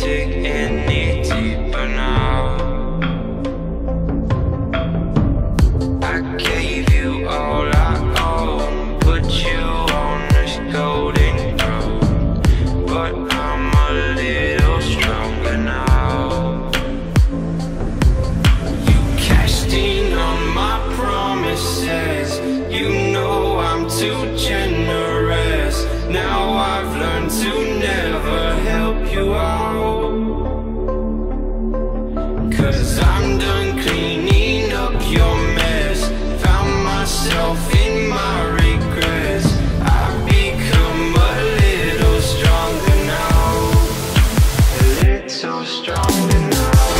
dig any deeper now. I gave you all I own, put you on this golden throne, but I'm a little stronger now. You cashed in on my promises, you know I'm too generous. Now I've learned to never help you out, 'cause I'm done cleaning up your mess. Found myself in my regrets. I've become a little stronger now, a little stronger now.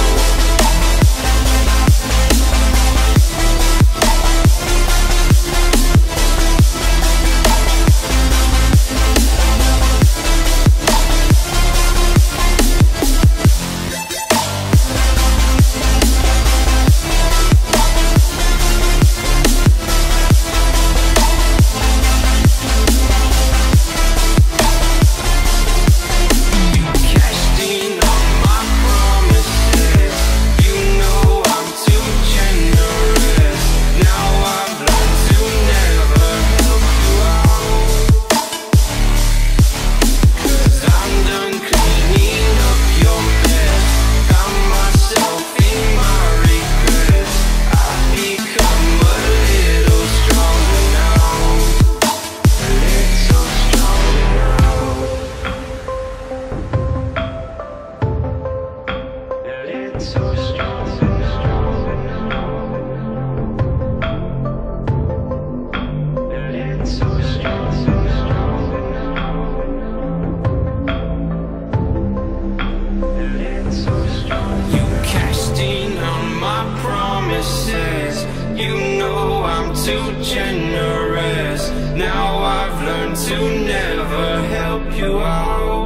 You know I'm too generous. Now I've learned to never help you out.